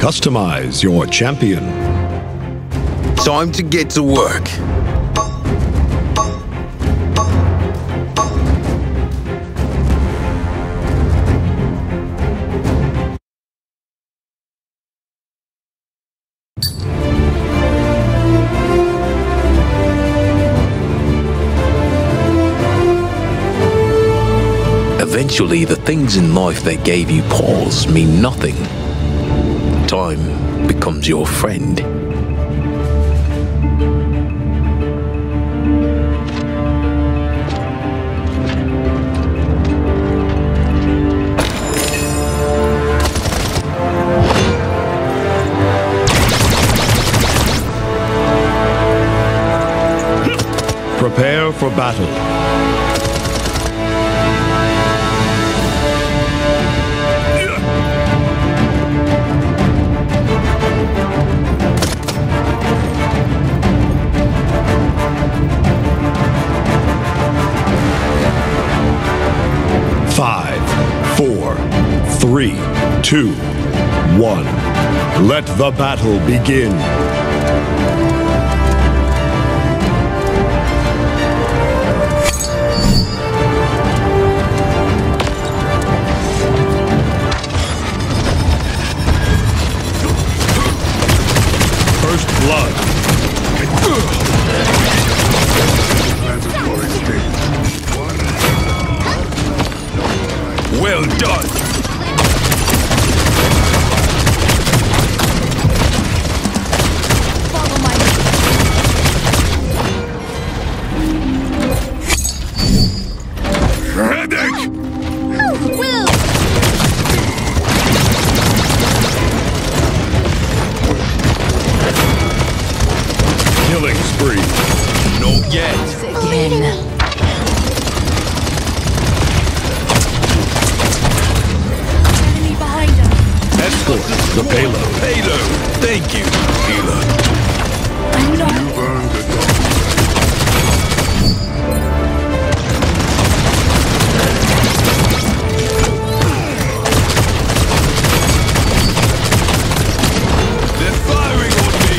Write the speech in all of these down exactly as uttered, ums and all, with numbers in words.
Customize your champion. Time to get to work. Eventually, the things in life that gave you pause mean nothing. Time becomes your friend. Prepare for battle. Five, four, three, two, one. Let the battle begin. First blood. Well done! Follow my Headache! will. Killing spree. Not yet. Again. Escort the payload. Payload! Thank you, healer. I'm not. You've earned the dog. They're firing on me!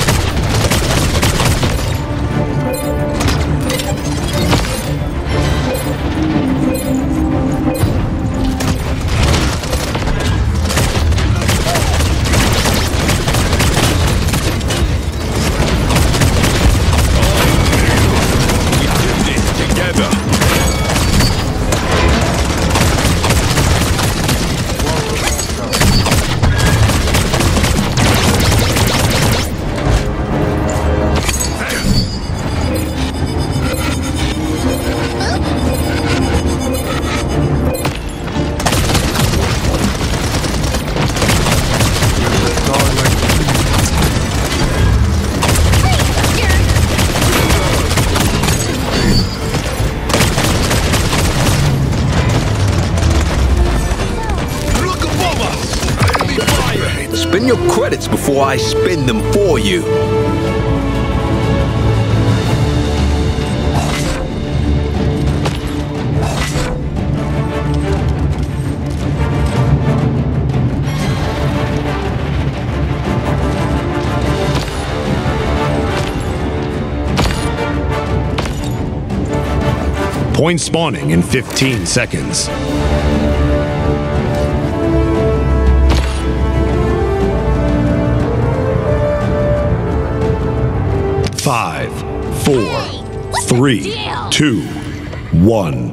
Spend your credits before I spend them for you. Point spawning in fifteen seconds. Five, four, three, two, one.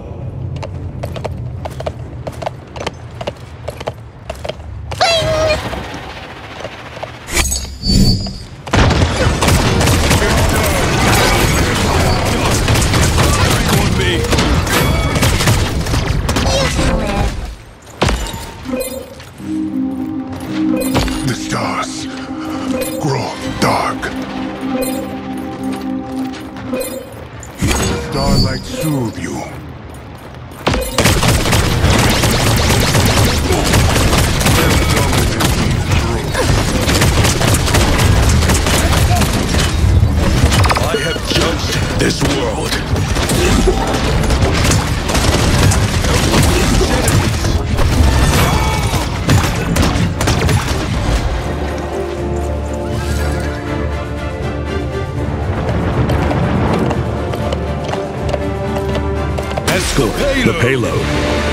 The stars grow dark. The starlight soothe you. payload.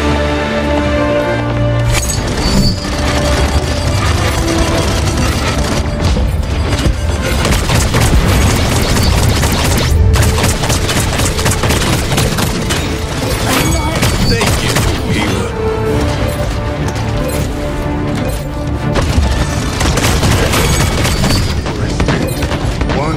Thank you, healer. One.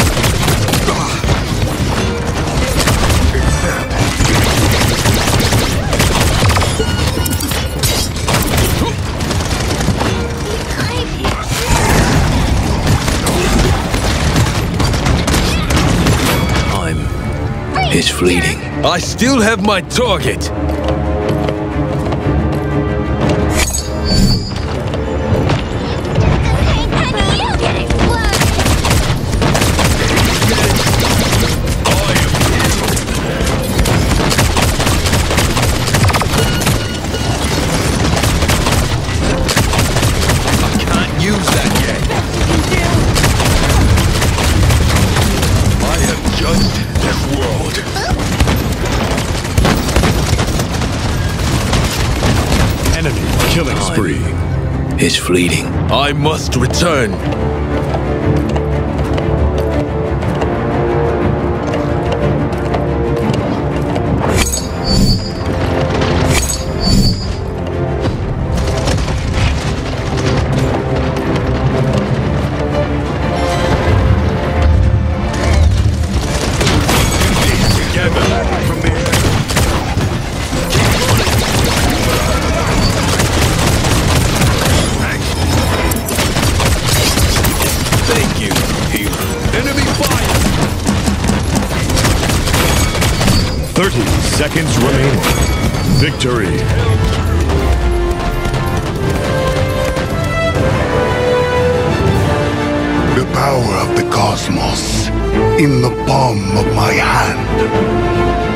Time is fleeting. I still have my target. Use that yet. I have judged this world. Enemy killing spree. Is fleeting. I must return. Thank you, healer. Enemy fire! thirty seconds remaining. Victory. The power of the cosmos in the palm of my hand.